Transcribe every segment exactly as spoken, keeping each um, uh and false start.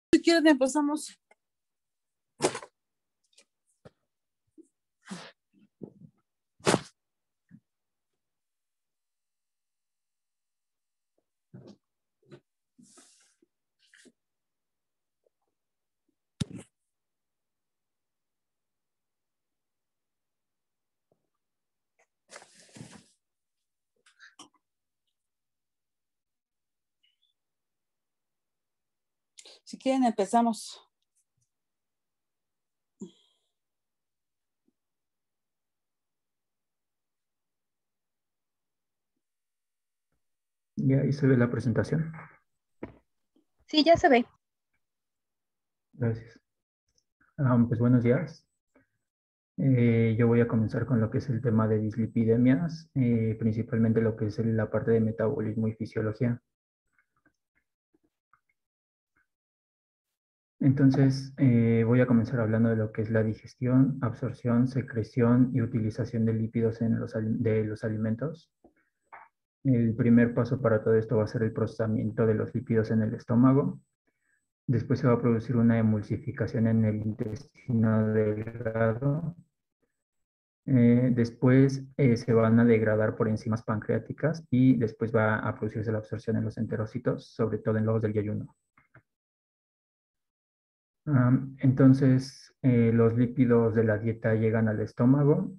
Si quieren empezamos. Si quieren empezamos. Ya ahí se ve la presentación. Sí, ya se ve. Gracias. Um, pues buenos días. Eh, yo voy a comenzar con lo que es el tema de dislipidemias, eh, principalmente lo que es la parte de metabolismo y fisiología. Entonces, eh, voy a comenzar hablando de lo que es la digestión, absorción, secreción y utilización de lípidos en los, de los alimentos. El primer paso para todo esto va a ser el procesamiento de los lípidos en el estómago. Después se va a producir una emulsificación en el intestino delgado. Eh, después eh, se van a degradar por enzimas pancreáticas y después va a producirse la absorción en los enterocitos, sobre todo en los del yeyuno. Um, entonces, eh, los lípidos de la dieta llegan al estómago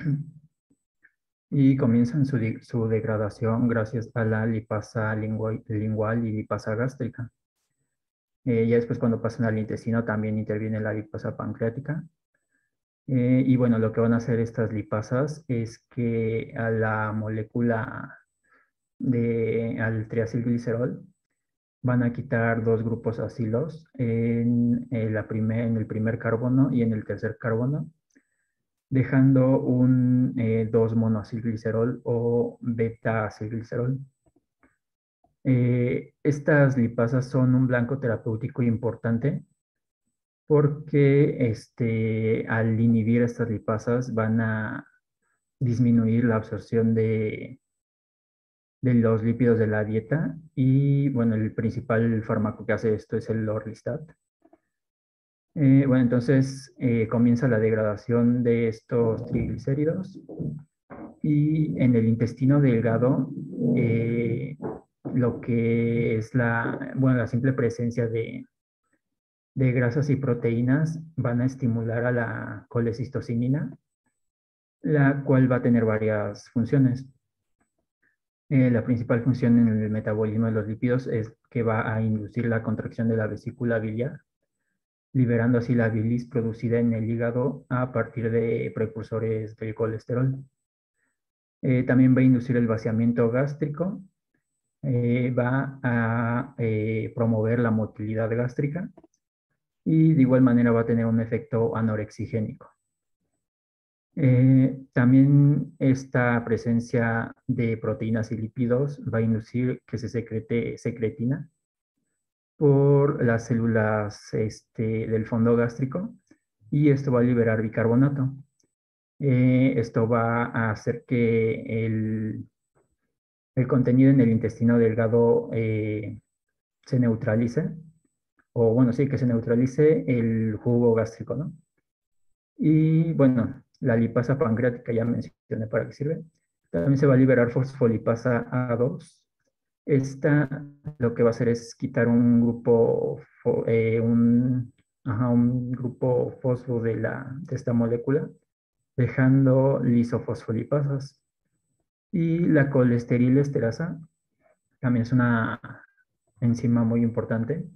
y comienzan su, de su degradación gracias a la lipasa lingual, lingual y lipasa gástrica. Eh, ya después, cuando pasan al intestino, también interviene la lipasa pancreática. Eh, y bueno, lo que van a hacer estas lipasas es que a la molécula de, al triacilglicerol van a quitar dos grupos acilos en, en, la primer, en el primer carbono y en el tercer carbono, dejando un eh, dos monoacilglicerol o beta-acilglicerol. Eh, estas lipasas son un blanco terapéutico importante porque este, al inhibir estas lipasas van a disminuir la absorción de, de los lípidos de la dieta y bueno, el principal fármaco que hace esto es el Orlistat. Eh, bueno, entonces eh, comienza la degradación de estos triglicéridos y en el intestino delgado eh, lo que es la, bueno, la simple presencia de, de grasas y proteínas van a estimular a la colecistocinina, la cual va a tener varias funciones. Eh, la principal función en el metabolismo de los lípidos es que va a inducir la contracción de la vesícula biliar, liberando así la bilis producida en el hígado a partir de precursores del colesterol. Eh, también va a inducir el vaciamiento gástrico, eh, va a eh, promover la motilidad gástrica y de igual manera va a tener un efecto anorexigénico. Eh, también esta presencia de proteínas y lípidos va a inducir que se secrete secretina por las células este, del fondo gástrico y esto va a liberar bicarbonato. Eh, esto va a hacer que el, el contenido en el intestino delgado eh, se neutralice, o bueno, sí, que se neutralice el jugo gástrico, ¿no? Y bueno, la lipasa pancreática ya mencioné para qué sirve. También se va a liberar fosfolipasa A dos. Esta lo que va a hacer es quitar un grupo, eh, un, ajá, un grupo fosfo de, la, de esta molécula, dejando lisofosfolipasas. Y la colesteriliesterasa también es una enzima muy importante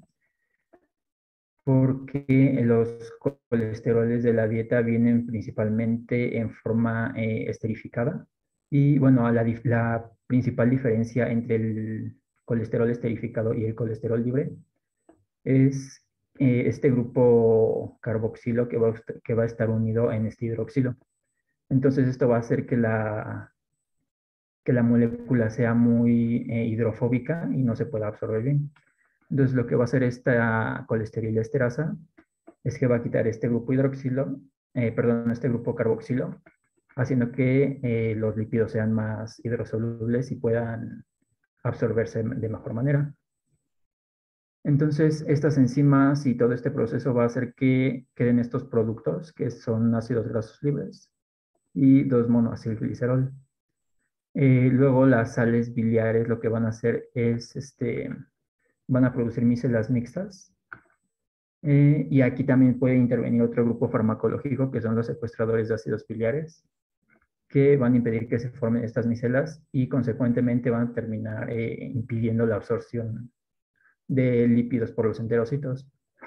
porque los colesteroles de la dieta vienen principalmente en forma eh, esterificada. Y bueno, la, la principal diferencia entre el colesterol esterificado y el colesterol libre es eh, este grupo carboxilo que va, a, que va a estar unido en este hidroxilo. Entonces esto va a hacer que la, que la molécula sea muy eh, hidrofóbica y no se pueda absorber bien. Entonces lo que va a hacer esta colesteriliesterasa es que va a quitar este grupo hidroxilo, eh, perdón, este grupo carboxilo, haciendo que eh, los lípidos sean más hidrosolubles y puedan absorberse de mejor manera. Entonces, estas enzimas y todo este proceso va a hacer que queden estos productos, que son ácidos grasos libres y dos monoacilglicerol. Eh, luego las sales biliares lo que van a hacer es, este, van a producir micelas mixtas. Eh, y aquí también puede intervenir otro grupo farmacológico, que son los secuestradores de ácidos biliares, que van a impedir que se formen estas micelas y consecuentemente van a terminar eh, impidiendo la absorción de lípidos por los enterocitos.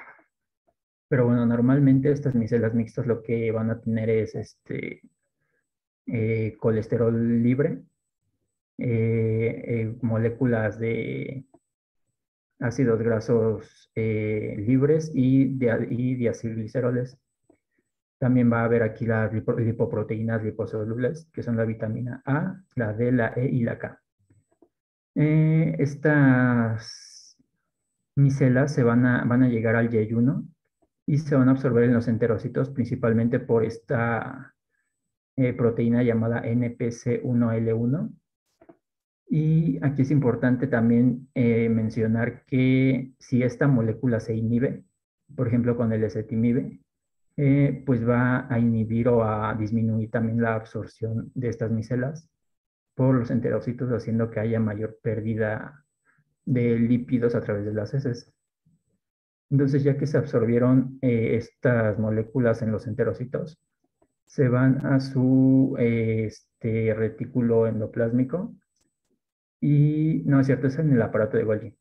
Pero bueno, normalmente estas micelas mixtas lo que van a tener es este eh, colesterol libre, eh, eh, moléculas de ácidos grasos eh, libres y, de, y diacilgliceroles. También va a haber aquí las lipo, lipoproteínas liposolubles, que son la vitamina A, la D, la E y la K. Eh, estas micelas se van a, van a llegar al yeyuno y se van a absorber en los enterocitos, principalmente por esta eh, proteína llamada N P C uno L uno. Y aquí es importante también eh, mencionar que si esta molécula se inhibe, por ejemplo con el ezetimibe, eh, pues va a inhibir o a disminuir también la absorción de estas micelas por los enterocitos, haciendo que haya mayor pérdida de lípidos a través de las heces. Entonces, ya que se absorbieron eh, estas moléculas en los enterocitos, se van a su eh, este, retículo endoplásmico y, no es cierto, es en el aparato de Golgi.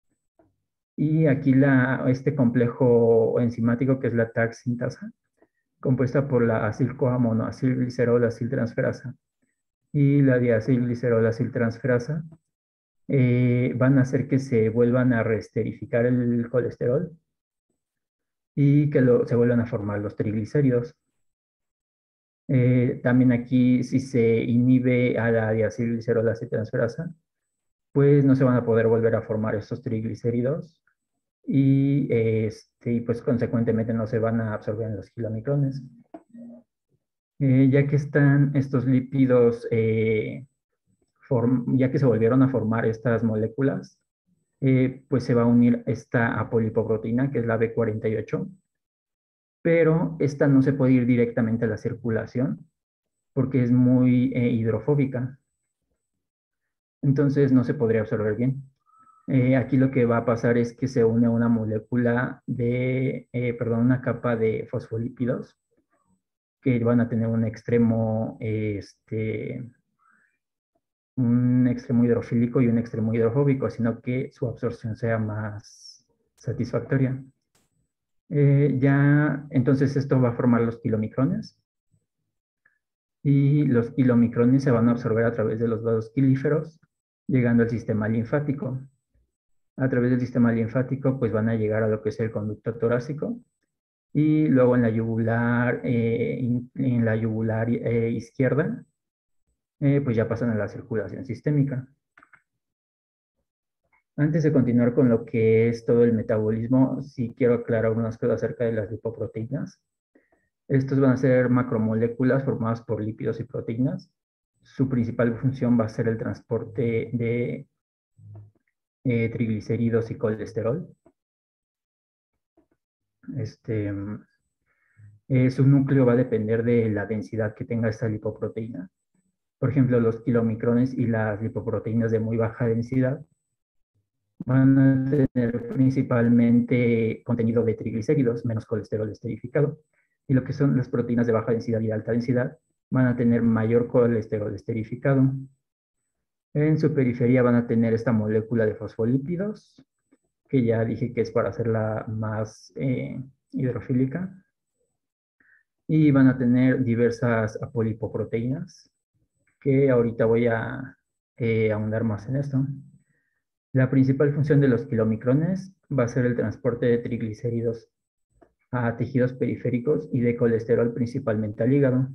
Y aquí la, este complejo enzimático que es la TARC sintasa, compuesta por la acil-CoA monoacilglicerol aciltransferasa y la diacilglicerol aciltransferasa, eh, van a hacer que se vuelvan a reesterificar el colesterol y que lo, se vuelvan a formar los triglicéridos. Eh, también aquí, si se inhibe a la diacilglicerol aciltransferasa, pues no se van a poder volver a formar estos triglicéridos y, este, y pues consecuentemente no se van a absorber en los kilomicrones. Eh, ya que están estos lípidos, eh, ya que se volvieron a formar estas moléculas, eh, pues se va a unir esta apolipoproteína, que es la B cuarenta y ocho, pero esta no se puede ir directamente a la circulación porque es muy eh, hidrofóbica. Entonces no se podría absorber bien. Eh, aquí lo que va a pasar es que se une a una molécula de, eh, perdón, una capa de fosfolípidos que van a tener un extremo, este, un extremo hidrofílico y un extremo hidrofóbico, sino que su absorción sea más satisfactoria. Eh, ya, entonces esto va a formar los kilomicrones y los kilomicrones se van a absorber a través de los vasos quilíferos, llegando al sistema linfático. A través del sistema linfático, pues van a llegar a lo que es el conducto torácico y luego en la yugular, eh, in, en la yugular eh, izquierda, eh, pues ya pasan a la circulación sistémica. Antes de continuar con lo que es todo el metabolismo, sí quiero aclarar unas cosas acerca de las lipoproteínas. Estos van a ser macromoléculas formadas por lípidos y proteínas. Su principal función va a ser el transporte de eh, triglicéridos y colesterol. Este, eh, su núcleo va a depender de la densidad que tenga esta lipoproteína. Por ejemplo, los kilomicrones y las lipoproteínas de muy baja densidad van a tener principalmente contenido de triglicéridos, menos colesterol esterificado. Y lo que son las proteínas de baja densidad y alta densidad van a tener mayor colesterol esterificado. En su periferia van a tener esta molécula de fosfolípidos, que ya dije que es para hacerla más eh, hidrofílica. Y van a tener diversas apolipoproteínas, que ahorita voy a eh, ahondar más en esto. La principal función de los kilomicrones va a ser el transporte de triglicéridos a tejidos periféricos y de colesterol principalmente al hígado.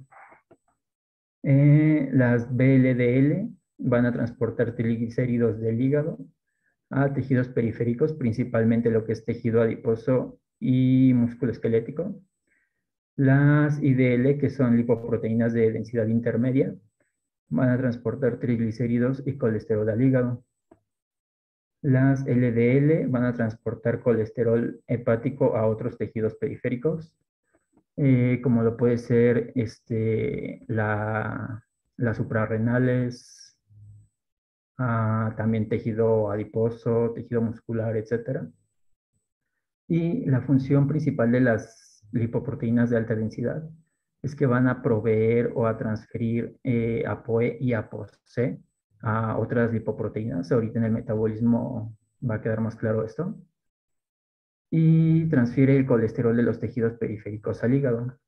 Eh, las B L D L van a transportar triglicéridos del hígado a tejidos periféricos, principalmente lo que es tejido adiposo y músculo esquelético. Las I D L, que son lipoproteínas de densidad intermedia, van a transportar triglicéridos y colesterol al hígado. Las L D L van a transportar colesterol hepático a otros tejidos periféricos, eh, como lo puede ser este, la, las suprarrenales, ah, también tejido adiposo, tejido muscular, etcétera. Y la función principal de las lipoproteínas de alta densidad es que van a proveer o a transferir eh, ApoE y ApoC a otras lipoproteínas. Ahorita en el metabolismo va a quedar más claro esto. Y transfiere el colesterol de los tejidos periféricos al hígado.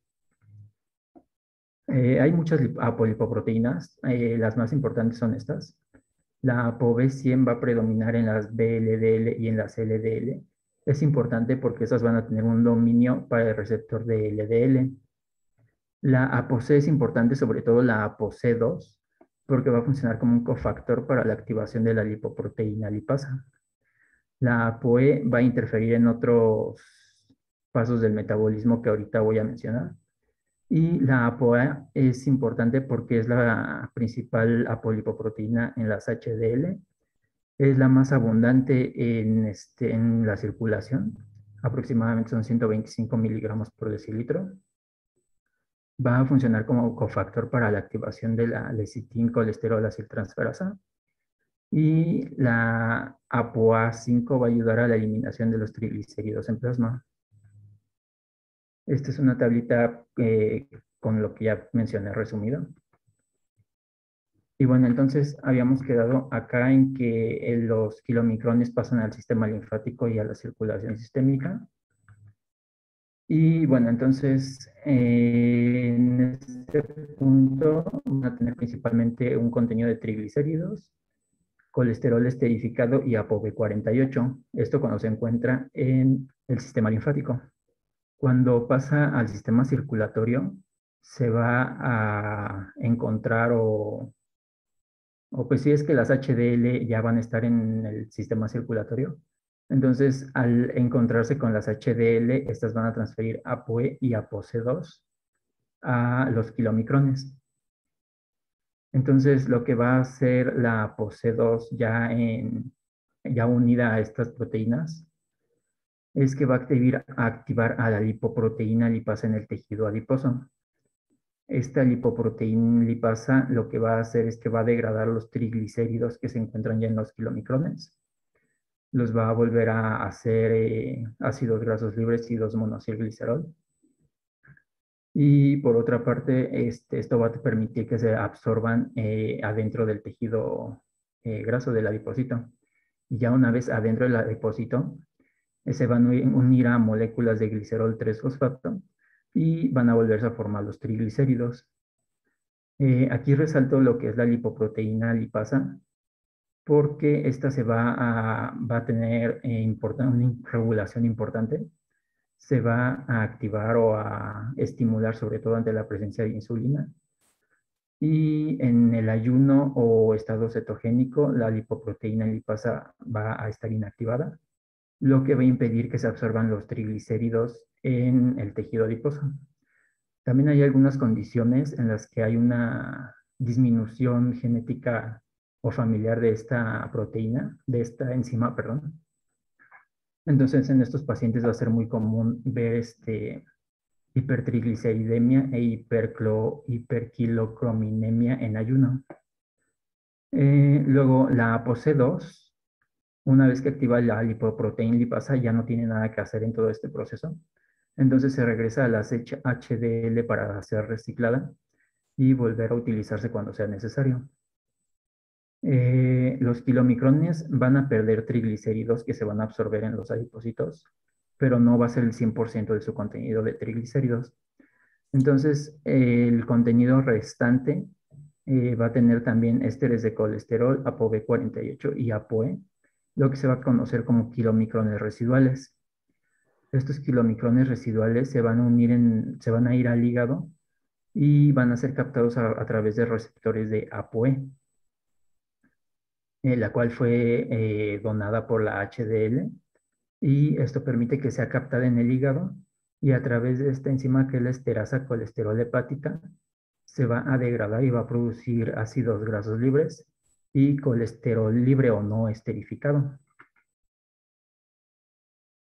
Eh, hay muchas apolipoproteínas, eh, las más importantes son estas. La ApoB cien va a predominar en las B L D L y en las L D L. Es importante porque esas van a tener un dominio para el receptor de L D L. La ApoC es importante, sobre todo la ApoC dos, porque va a funcionar como un cofactor para la activación de la lipoproteína lipasa. La ApoE va a interferir en otros pasos del metabolismo que ahorita voy a mencionar. Y la ApoA es importante porque es la principal apolipoproteína en las H D L. Es la más abundante en, este, en la circulación. Aproximadamente son ciento veinticinco miligramos por decilitro. Va a funcionar como cofactor para la activación de la lecitin colesterol aciltransferasa. Y la ApoA cinco va a ayudar a la eliminación de los triglicéridos en plasma. Esta es una tablita eh, con lo que ya mencioné resumido. Y bueno, entonces habíamos quedado acá en que los kilomicrones pasan al sistema linfático y a la circulación sistémica. Y bueno, entonces eh, en este punto van a tener principalmente un contenido de triglicéridos, colesterol esterificado y ApoB cuarenta y ocho. Esto cuando se encuentra en el sistema linfático. Cuando pasa al sistema circulatorio, se va a encontrar o, o pues si es que las H D L ya van a estar en el sistema circulatorio. Entonces, al encontrarse con las H D L, estas van a transferir ApoE y ApoC dos a los kilomicrones. Entonces, lo que va a hacer la ApoC dos ya, en, ya unida a estas proteínas es que va a activar, a activar a la lipoproteína lipasa en el tejido adiposo. Esta lipoproteína lipasa lo que va a hacer es que va a degradar los triglicéridos que se encuentran ya en los kilomicrones. Los va a volver a hacer eh, ácidos grasos libres y dos monacilglicerol. Y por otra parte, este, esto va a permitir que se absorban eh, adentro del tejido eh, graso del adipocito. Y ya una vez adentro del adipocito, eh, se van a unir a moléculas de glicerol tres fosfato y van a volverse a formar los triglicéridos. Eh, aquí resalto lo que es la lipoproteína lipasa, porque esta se va a, va a tener eh, una regulación importante. Se va a activar o a estimular sobre todo ante la presencia de insulina. Y en el ayuno o estado cetogénico, la lipoproteína lipasa va a estar inactivada, lo que va a impedir que se absorban los triglicéridos en el tejido adiposo. También hay algunas condiciones en las que hay una disminución genética o familiar de esta proteína, de esta enzima, perdón. Entonces, en estos pacientes va a ser muy común ver este, hipertrigliceridemia e hiperclo, hiperquilocrominemia en ayuno. Eh, luego, la ApoC dos, una vez que activa la lipoproteína lipasa, ya no tiene nada que hacer en todo este proceso. Entonces se regresa a las H D L para ser reciclada y volver a utilizarse cuando sea necesario. Eh, los kilomicrones van a perder triglicéridos que se van a absorber en los adipocitos, pero no va a ser el cien por ciento de su contenido de triglicéridos. Entonces, eh, el contenido restante eh, va a tener también ésteres de colesterol, ApoB cuarenta y ocho y ApoE, lo que se va a conocer como kilomicrones residuales. Estos kilomicrones residuales se van a unir en, se van a ir al hígado y van a ser captados a, a través de receptores de ApoE, eh, la cual fue eh, donada por la H D L, y esto permite que sea captada en el hígado y a través de esta enzima que es la esterasa colesterol hepática se va a degradar y va a producir ácidos grasos libres y colesterol libre o no esterificado.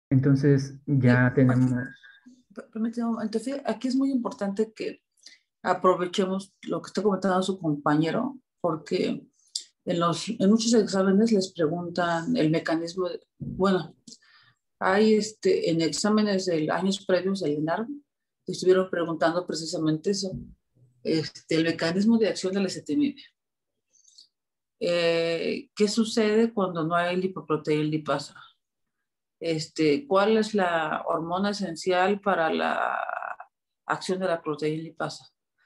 Entonces Y ya aquí, tenemos, permíteme un momento, fíjate, aquí es muy importante que aprovechemos lo que está comentando su compañero, porque en, los, en muchos exámenes les preguntan el mecanismo, de, bueno, hay este, en exámenes de años previos del ENARM, estuvieron preguntando precisamente eso, este, el mecanismo de acción de la acetamida. Eh, ¿Qué sucede cuando no hay lipoproteína lipasa? Este, ¿cuál es la hormona esencial para la acción de la proteína lipasa?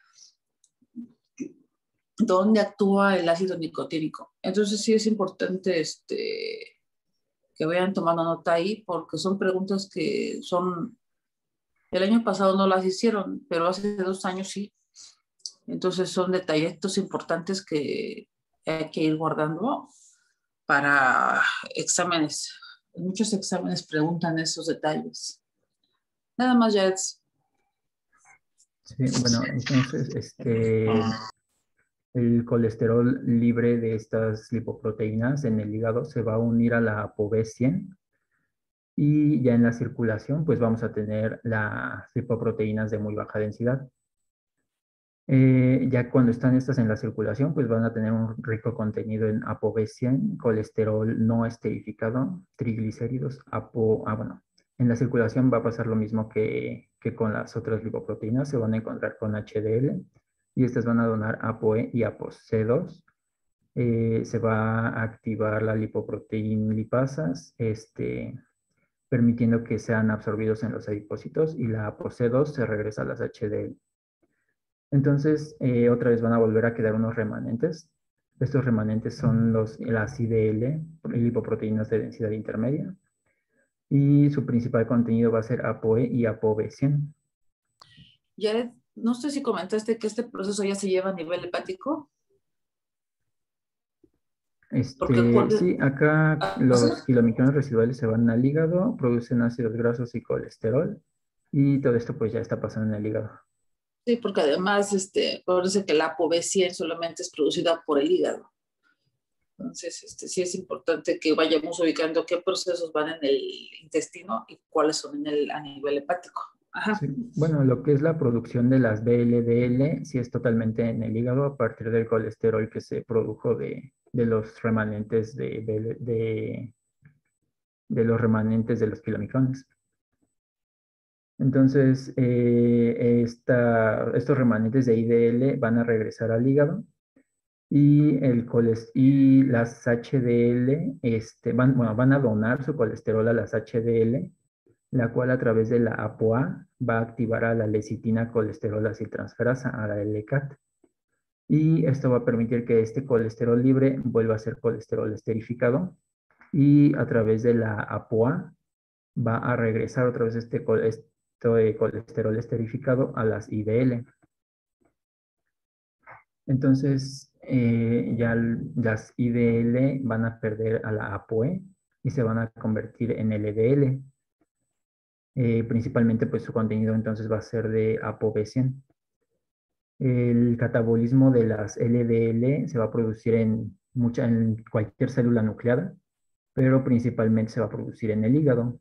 ¿Dónde actúa el ácido nicotínico? Entonces sí es importante este, que vayan tomando nota ahí, porque son preguntas que son, el año pasado no las hicieron, pero hace dos años sí. Entonces son detallitos importantes que hay que ir guardando para exámenes. En muchos exámenes preguntan esos detalles. Nada más, ya es. sí, bueno, entonces este, el colesterol libre de estas lipoproteínas en el hígado se va a unir a la ApoB cien y ya en la circulación pues vamos a tener las lipoproteínas de muy baja densidad. Eh, ya cuando están estas en la circulación, pues van a tener un rico contenido en ApoB cien, colesterol no esterificado, triglicéridos, apo, ah, bueno, en la circulación va a pasar lo mismo que, que con las otras lipoproteínas, se van a encontrar con H D L y estas van a donar ApoE y ApoC dos. Eh, se va a activar la lipoproteína lipasas, este, permitiendo que sean absorbidos en los adipocitos y la ApoC dos se regresa a las H D L. Entonces, eh, otra vez van a volver a quedar unos remanentes. Estos remanentes son los, las I D L, lipoproteínas de densidad intermedia. Y su principal contenido va a ser ApoE y ApoB cien. Jared, no sé si comentaste que este proceso ya se lleva a nivel hepático. Este, sí, acá los ¿sí? kilomicrones residuales se van al hígado, producen ácidos grasos y colesterol. Y todo esto pues ya está pasando en el hígado. Sí, porque además este, parece que la ApoB cien solamente es producida por el hígado. Entonces, este, sí es importante que vayamos ubicando qué procesos van en el intestino y cuáles son en el, a nivel hepático. Ajá. Sí, bueno, lo que es la producción de las B L D L, sí es totalmente en el hígado a partir del colesterol que se produjo de, de los remanentes de, de, de, de los remanentes de los kilomicrones. Entonces, eh, esta, estos remanentes de I D L van a regresar al hígado y, el coles y las H D L este, van, bueno, van a donar su colesterol a las H D L, la cual a través de la ApoA va a activar a la lecitina colesterol aciltransferasa, a la L C A T. Y esto va a permitir que este colesterol libre vuelva a ser colesterol esterificado y a través de la ApoA va a regresar otra vez este, este colesterol esterificado a las I D L. Entonces, eh, ya las I D L van a perder a la ApoE y se van a convertir en L D L. Eh, principalmente, pues su contenido entonces va a ser de ApoB cien. El catabolismo de las L D L se va a producir en, mucha, en cualquier célula nucleada, pero principalmente se va a producir en el hígado.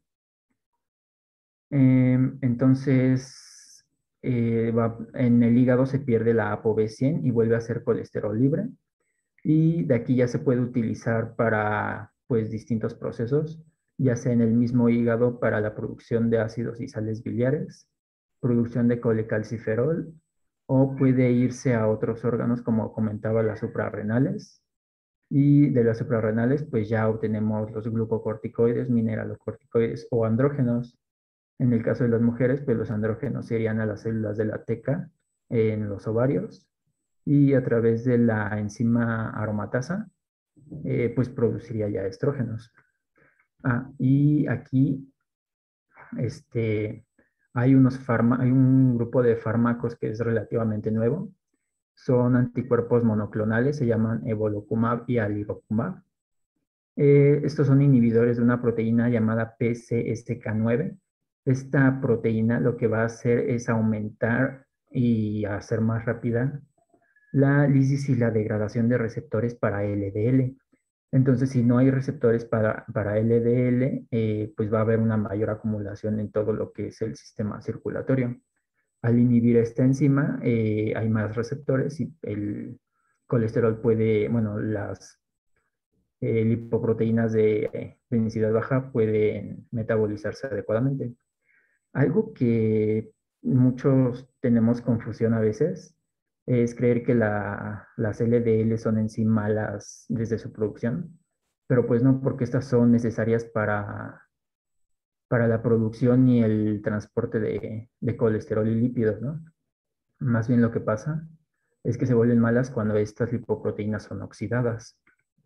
Eh, entonces, eh, va, en el hígado se pierde la ApoB cien y vuelve a ser colesterol libre. Y de aquí ya se puede utilizar para pues distintos procesos, ya sea en el mismo hígado para la producción de ácidos y sales biliares, producción de colecalciferol, o puede irse a otros órganos como comentaba las suprarrenales. Y de las suprarrenales pues ya obtenemos los glucocorticoides, mineralocorticoides o andrógenos. En el caso de las mujeres pues los andrógenos serían a las células de la teca en los ovarios y a través de la enzima aromatasa, eh, pues produciría ya estrógenos. Ah, y aquí este, hay, unos hay un grupo de fármacos que es relativamente nuevo. Son anticuerpos monoclonales, se llaman evolocumab y alirocumab. Eh, estos son inhibidores de una proteína llamada P C S K nueve. Esta proteína lo que va a hacer es aumentar y hacer más rápida la lisis y la degradación de receptores para L D L. Entonces, si no hay receptores para, para L D L, eh, pues va a haber una mayor acumulación en todo lo que es el sistema circulatorio. Al inhibir esta enzima, eh, hay más receptores y el colesterol puede, bueno, las eh, lipoproteínas de eh, densidad baja pueden metabolizarse adecuadamente. Algo que muchos tenemos confusión a veces es creer que la, las L D L son en sí malas desde su producción, pero pues no, porque estas son necesarias para, para la producción y el transporte de, de colesterol y lípidos, ¿no? Más bien lo que pasa es que se vuelven malas cuando estas lipoproteínas son oxidadas.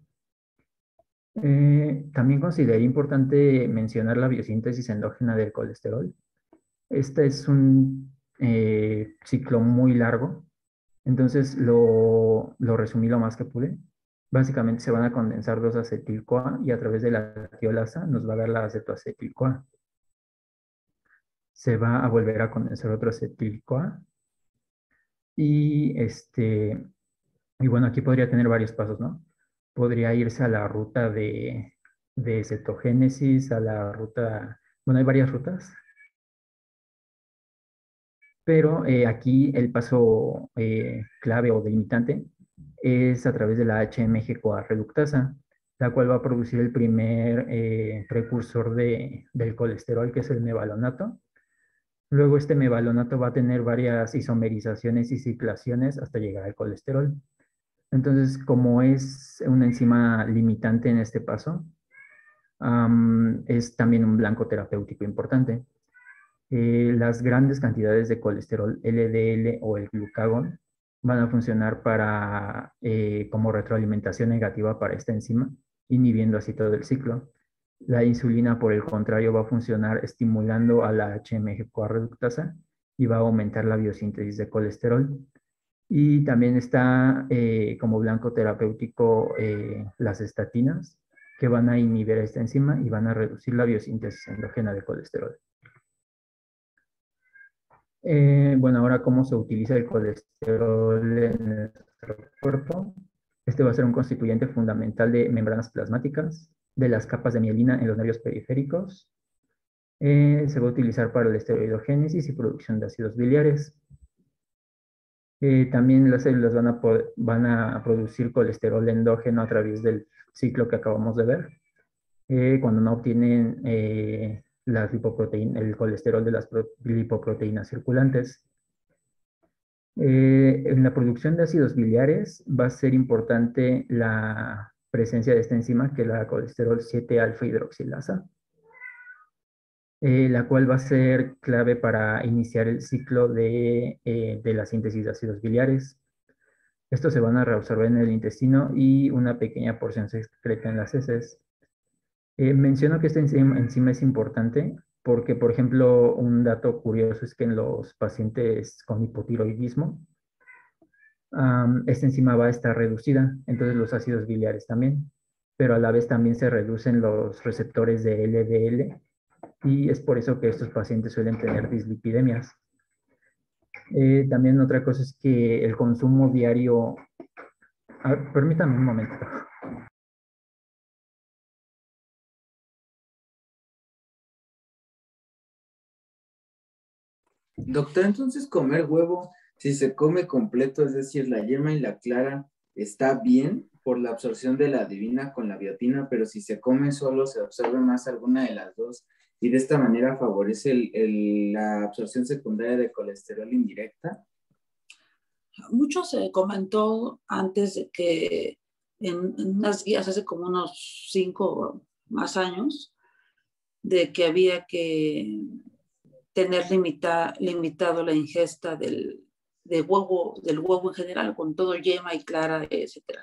Eh, también consideré importante mencionar la biosíntesis endógena del colesterol. Este es un eh, ciclo muy largo, entonces lo, lo resumí lo más que pude. Básicamente se van a condensar dos acetil-CoA y a través de la tiolasa nos va a dar la acetoacetil-CoA. Se va a volver a condensar otro acetil-CoA y este, y bueno, aquí podría tener varios pasos, ¿no? Podría irse a la ruta de, de cetogénesis, a la ruta, bueno, hay varias rutas, pero eh, aquí el paso eh, clave o delimitante es a través de la H M G-CoA reductasa, la cual va a producir el primer eh, precursor de, del colesterol, que es el mevalonato. Luego este mevalonato va a tener varias isomerizaciones y ciclaciones hasta llegar al colesterol. Entonces, como es una enzima limitante en este paso, um, es también un blanco terapéutico importante. Eh, las grandes cantidades de colesterol L D L o el glucagón van a funcionar para, eh, como retroalimentación negativa para esta enzima, inhibiendo así todo el ciclo. La insulina, por el contrario, va a funcionar estimulando a la H M G-CoA reductasa y va a aumentar la biosíntesis de colesterol. Y también está eh, como blanco terapéutico eh, las estatinas, que van a inhibir esta enzima y van a reducir la biosíntesis endógena de colesterol. Eh, bueno, ahora cómo se utiliza el colesterol en nuestro cuerpo. Este va a ser un constituyente fundamental de membranas plasmáticas, de las capas de mielina en los nervios periféricos. Eh, se va a utilizar para la esteroidogénesis y producción de ácidos biliares. Eh, también las células van a, poder, van a producir colesterol endógeno a través del ciclo que acabamos de ver. Eh, cuando no obtienen eh, las lipoproteínas, el colesterol de las lipoproteínas circulantes. Eh, en la producción de ácidos biliares va a ser importante la presencia de esta enzima, que es la colesterol siete alfa hidroxilasa, eh, la cual va a ser clave para iniciar el ciclo de, eh, de la síntesis de ácidos biliares. Estos se van a reabsorber en el intestino y una pequeña porción se excreta en las heces. Eh, menciono que esta enzima, enzima es importante porque, por ejemplo, un dato curioso es que en los pacientes con hipotiroidismo, um, esta enzima va a estar reducida, entonces los ácidos biliares también, pero a la vez también se reducen los receptores de L D L y es por eso que estos pacientes suelen tener dislipidemias. Eh, también otra cosa es que el consumo diario... A ver, permítame un momento. Doctor, entonces comer huevo, si se come completo, es decir, la yema y la clara, está bien por la absorción de la adivina con la biotina, pero si se come solo, se absorbe más alguna de las dos y de esta manera favorece el, el, la absorción secundaria de colesterol indirecta. Mucho se comentó antes de que en, en unas guías hace como unos cinco o más años, de que había que tener limita, limitado la ingesta del, de huevo, del huevo en general, con todo yema y clara, etcétera.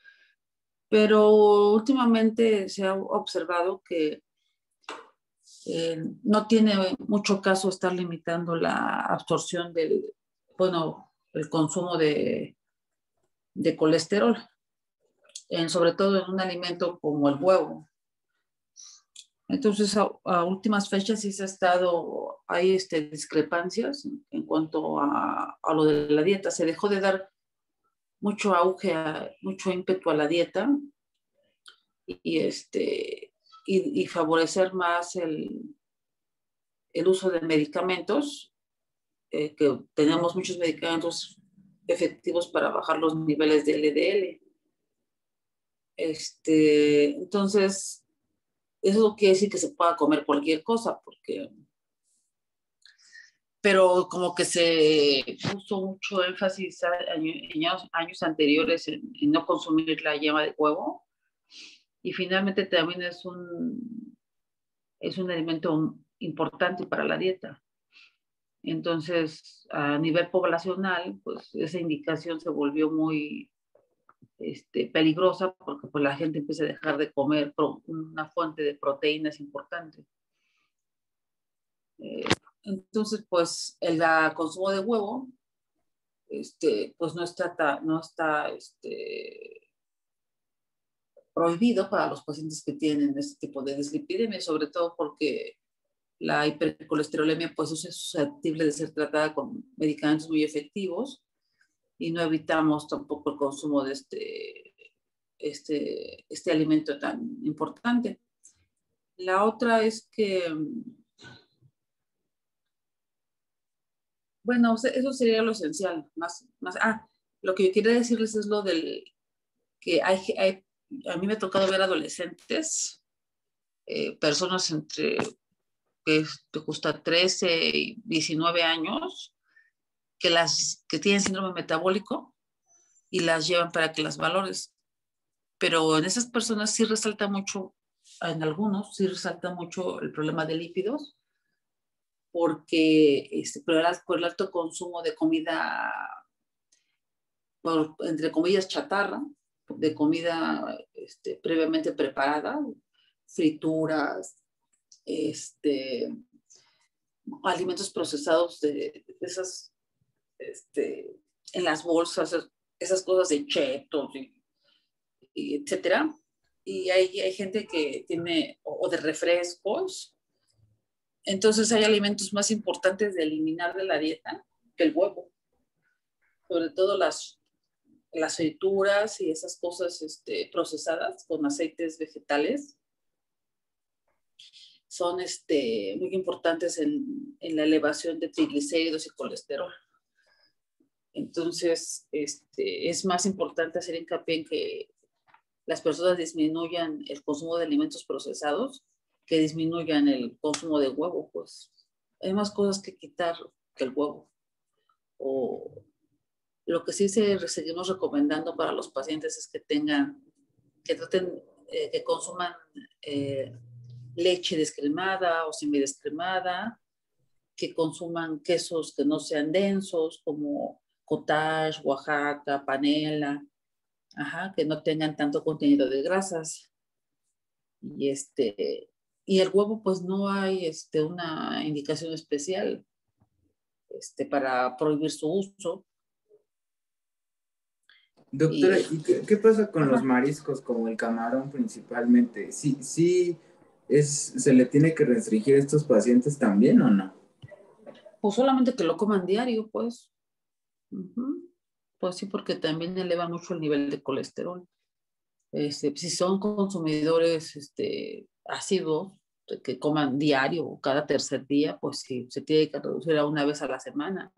Pero últimamente se ha observado que eh, no tiene mucho caso estar limitando la absorción del, bueno, el consumo de, de colesterol, en, sobre todo en un alimento como el huevo. Entonces, a, a últimas fechas sí se ha estado, hay este, discrepancias en, en cuanto a, a lo de la dieta. Se dejó de dar mucho auge, a, mucho ímpetu a la dieta y, este, y, y favorecer más el, el uso de medicamentos, eh, que tenemos muchos medicamentos efectivos para bajar los niveles de L D L. Este, entonces, eso no quiere decir que se pueda comer cualquier cosa, porque, pero como que se puso mucho énfasis en años, años anteriores en, en no consumir la yema de huevo, y finalmente también es un, es un alimento importante para la dieta. Entonces, a nivel poblacional, pues esa indicación se volvió muy este, peligrosa, porque pues la gente empieza a dejar de comer pro, una fuente de proteínas importante. Eh, entonces, pues el la, consumo de huevo, este, pues no está, no está este, prohibido para los pacientes que tienen este tipo de dislipidemia, sobre todo porque la hipercolesterolemia pues es susceptible de ser tratada con medicamentos muy efectivos, y no evitamos tampoco el consumo de este, este, este alimento tan importante. La otra es que, bueno, eso sería lo esencial. Más, más, ah, lo que yo quería decirles es lo del que hay, hay a mí me ha tocado ver adolescentes, eh, personas entre que te gusta trece y diecinueve años, que, las, que tienen síndrome metabólico y las llevan para que las valores. Pero en esas personas sí resalta mucho, en algunos sí resalta mucho el problema de lípidos, porque este, por, el, por el alto consumo de comida, por, entre comillas, chatarra, de comida este, previamente preparada, frituras, este, alimentos procesados de, de esas, este, en las bolsas, esas cosas de chetos y, y etcétera. Y hay, hay gente que tiene, o, o de refrescos. Entonces hay alimentos más importantes de eliminar de la dieta que el huevo. Sobre todo las, las frituras y esas cosas este, procesadas con aceites vegetales son este, muy importantes en, en la elevación de triglicéridos y colesterol. Entonces, este, es más importante hacer hincapié en que las personas disminuyan el consumo de alimentos procesados que disminuyan el consumo de huevo, pues hay más cosas que quitar que el huevo. O lo que sí se, seguimos recomendando para los pacientes es que tengan, que traten, eh, que consuman eh, leche descremada o semidescremada, que consuman quesos que no sean densos, como cottage, Oaxaca, panela, ajá, que no tengan tanto contenido de grasas. Y este, y el huevo, pues no hay este, una indicación especial este, para prohibir su uso. Doctora, ¿y qué, qué pasa con ajá. los mariscos, como el camarón principalmente? ¿Sí, sí es, se le tiene que restringir a estos pacientes también o no? Pues solamente que lo coman diario, pues. Uh-huh. Pues sí, porque también eleva mucho el nivel de colesterol. Este, si son consumidores este, ácidos, que coman diario o cada tercer día, pues sí, se tiene que reducir a una vez a la semana.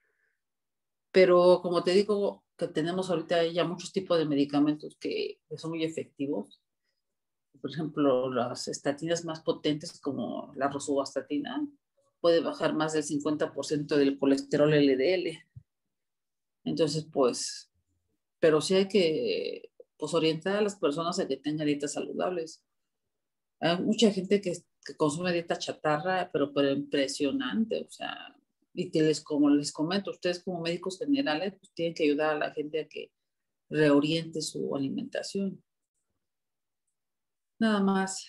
Pero como te digo, que tenemos ahorita ya muchos tipos de medicamentos que, que son muy efectivos. Por ejemplo, las estatinas más potentes, como la rosuvastatina, puede bajar más del cincuenta por ciento del colesterol L D L. Entonces, pues, pero sí hay que pues, orientar a las personas a que tengan dietas saludables. Hay mucha gente que, que consume dieta chatarra, pero, pero impresionante, o sea, y que les, como les comento, ustedes como médicos generales, pues tienen que ayudar a la gente a que reoriente su alimentación. Nada más.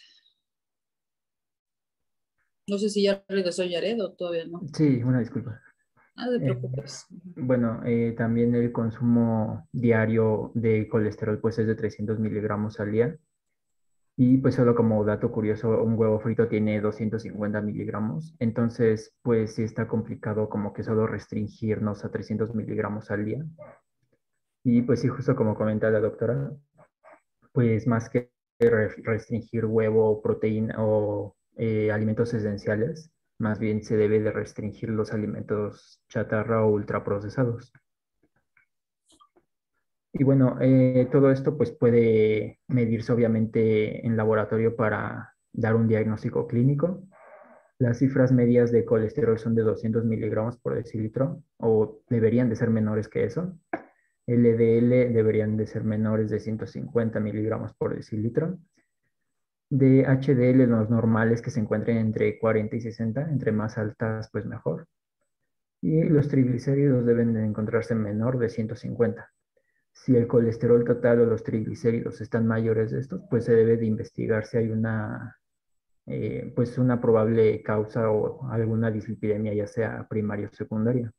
No sé si ya regresó Yared o todavía no. Sí, una disculpa. No te preocupes. Eh, bueno, eh, también el consumo diario de colesterol pues es de trescientos miligramos al día. Y pues solo como dato curioso, un huevo frito tiene doscientos cincuenta miligramos. Entonces, pues sí está complicado como que solo restringirnos a trescientos miligramos al día. Y pues sí, justo como comenta la doctora, pues más que re- restringir huevo, proteína o eh, alimentos esenciales. Más bien se debe de restringir los alimentos chatarra o ultraprocesados. Y bueno, eh, todo esto pues puede medirse obviamente en laboratorio para dar un diagnóstico clínico. Las cifras medias de colesterol son de doscientos miligramos por decilitro o deberían de ser menores que eso. L D L deberían de ser menores de ciento cincuenta miligramos por decilitro. De H D L los normales que se encuentren entre cuarenta y sesenta, entre más altas pues mejor. Y los triglicéridos deben de encontrarse menor de ciento cincuenta. Si el colesterol total o los triglicéridos están mayores de estos, pues se debe de investigar si hay una, eh, pues una probable causa o alguna dislipidemia, ya sea primaria o secundaria.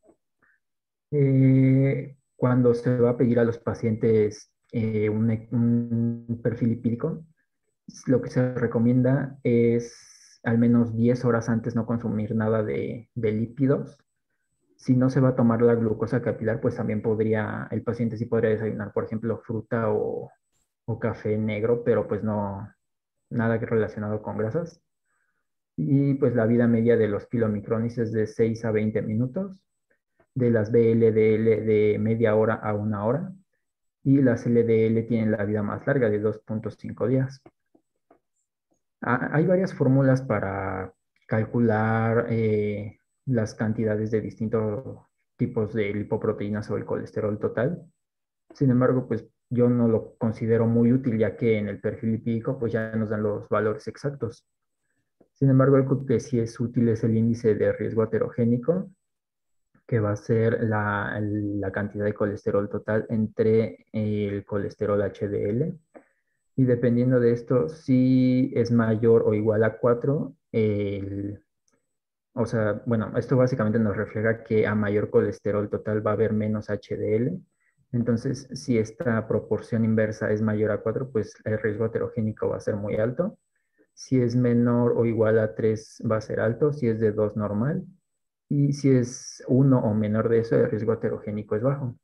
Eh, cuando se va a pedir a los pacientes eh, un, un perfil lipídico, lo que se recomienda es al menos diez horas antes no consumir nada de, de lípidos. Si no se va a tomar la glucosa capilar, pues también podría, el paciente sí podría desayunar, por ejemplo, fruta o, o café negro, pero pues no, nada que relacionado con grasas. Y pues la vida media de los kilomicronis es de seis a veinte minutos, de las B L D L de media hora a una hora, y las L D L tienen la vida más larga de dos punto cinco días. Ah, hay varias fórmulas para calcular eh, las cantidades de distintos tipos de lipoproteínas o el colesterol total. Sin embargo, pues yo no lo considero muy útil, ya que en el perfil lipídico pues ya nos dan los valores exactos. Sin embargo, algo que sí es útil es el índice de riesgo heterogénico, que va a ser la, la cantidad de colesterol total entre el colesterol H D L. Y dependiendo de esto, si es mayor o igual a cuatro, el, o sea, bueno, esto básicamente nos refleja que a mayor colesterol total va a haber menos H D L. Entonces, si esta proporción inversa es mayor a cuatro, pues el riesgo heterogénico va a ser muy alto. Si es menor o igual a tres, va a ser alto. Si es de dos, normal. Y si es uno o menor de eso, el riesgo heterogénico es bajo.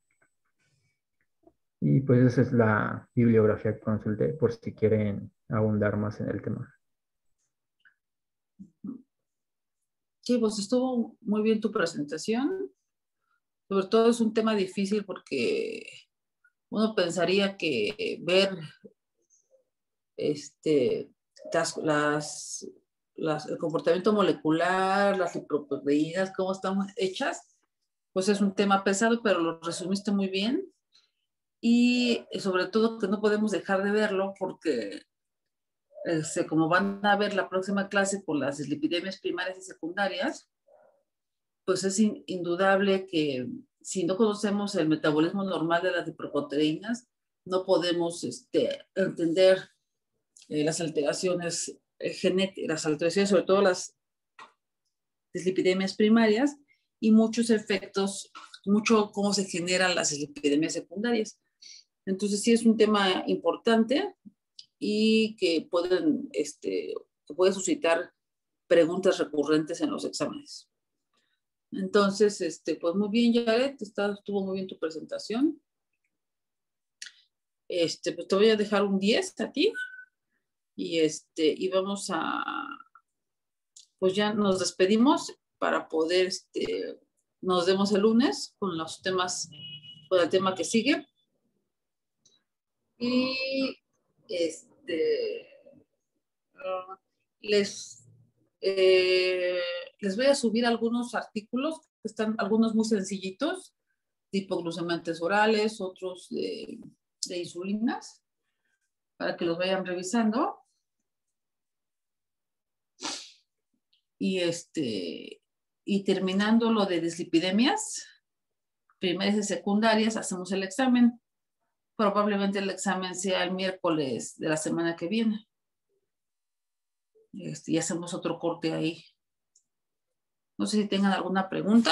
Y pues esa es la bibliografía que consulté por si quieren abundar más en el tema. Sí, pues estuvo muy bien tu presentación. Sobre todo es un tema difícil porque uno pensaría que ver este, las, las, las, el comportamiento molecular, las lipoproteínas, cómo están hechas, pues es un tema pesado, pero lo resumiste muy bien. Y sobre todo que no podemos dejar de verlo porque este, como van a ver la próxima clase por las dislipidemias primarias y secundarias, pues es in, indudable que si no conocemos el metabolismo normal de las lipoproteínas, no podemos este, entender eh, las alteraciones eh, genéticas, las alteraciones, sobre todo las dislipidemias primarias y muchos efectos, mucho cómo se generan las dislipidemias secundarias. Entonces sí es un tema importante y que pueden, este, que puede suscitar preguntas recurrentes en los exámenes. Entonces, este, pues muy bien, Jared, está, estuvo muy bien tu presentación. Este, pues te voy a dejar un diez a ti y, este, y vamos a, pues ya nos despedimos para poder, este, nos vemos el lunes con los temas, con el tema que sigue. Y, este, uh, les, eh, les voy a subir algunos artículos, que están algunos muy sencillitos, tipo glucosamantes orales, otros de, de insulinas, para que los vayan revisando. Y, este, y terminando lo de dislipidemias, primarias y secundarias, hacemos el examen. Probablemente el examen sea el miércoles de la semana que viene. Este, y hacemos otro corte ahí. No sé si tengan alguna pregunta.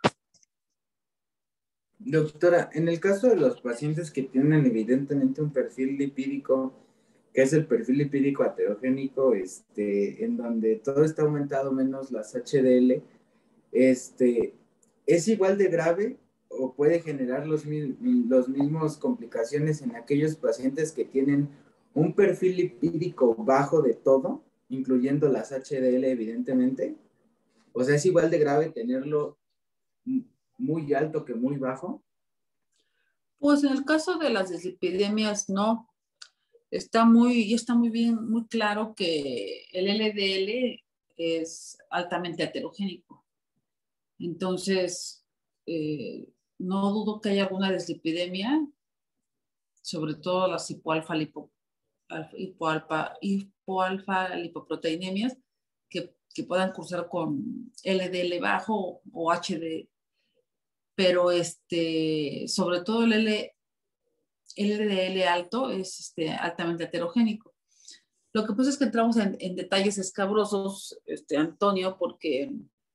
Doctora, en el caso de los pacientes que tienen evidentemente un perfil lipídico, que es el perfil lipídico aterogénico, este, en donde todo está aumentado menos las H D L, este, ¿es igual de grave o puede generar los, los mismos complicaciones en aquellos pacientes que tienen un perfil lipídico bajo de todo, incluyendo las H D L evidentemente, o sea, es igual de grave tenerlo muy alto que muy bajo. Pues en el caso de las dislipidemias, no. Está muy, está muy bien, muy claro que el L D L es altamente heterogénico. Entonces, eh, no dudo que haya alguna dislipidemia, sobre todo las hipoalfa, lipo, hipoalfa, hipoalfa lipoproteinemias, que, que puedan cursar con L D L bajo o H D. Pero este, sobre todo el L, L D L alto es este, altamente heterogénico. Lo que pasa es que entramos en, en detalles escabrosos, este, Antonio, porque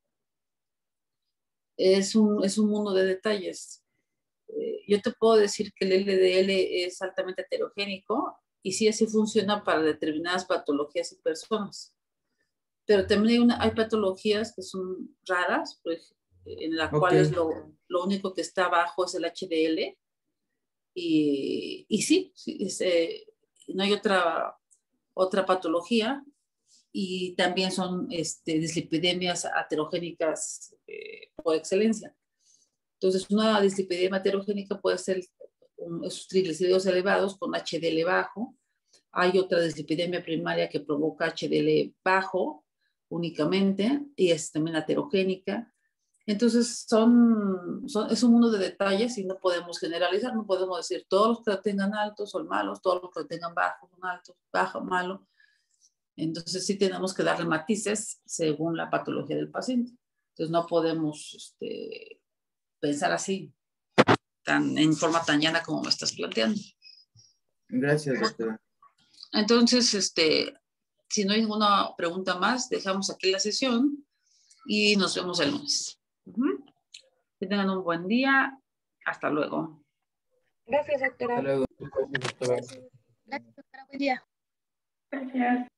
es un, es un mundo de detalles. Eh, yo te puedo decir que el L D L es altamente heterogénico y sí así funciona para determinadas patologías y personas. Pero también hay, una, hay patologías que son raras, pues, en las okay. cuales lo, lo único que está abajo es el H D L. Y, y sí, sí es, eh, no hay otra, otra patología. Y también son este, dislipidemias aterogénicas eh, por excelencia. Entonces, una dislipidemia aterogénica puede ser un, esos triglicéridos elevados con H D L bajo. Hay otra dislipidemia primaria que provoca H D L bajo únicamente y es también aterogénica. Entonces, son, son, es un mundo de detalles y no podemos generalizar, no podemos decir todos los que lo tengan altos son malos, todos los que lo tengan bajos son altos, bajo, malo. Entonces, sí tenemos que darle matices según la patología del paciente. Entonces, no podemos este, pensar así, tan, en forma tan llana como me estás planteando. Gracias, doctora. Entonces, este, si no hay ninguna pregunta más, dejamos aquí la sesión y nos vemos el lunes. Uh-huh. Que tengan un buen día. Hasta luego. Gracias, doctora. Hasta luego. Gracias, doctora. Buen día. Gracias.